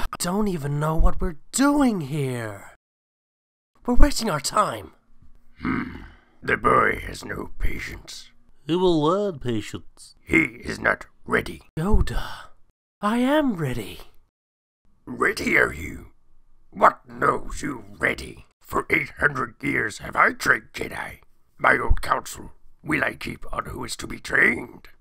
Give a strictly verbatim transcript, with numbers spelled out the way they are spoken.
don't even know what we're doing here. We're wasting our time. Hmm. The boy has no patience. He will learn patience. He is not ready. Yoda, I am ready. Ready are you? What knows you ready? For eight hundred years have I trained Jedi. My own counsel will I keep on who is to be trained.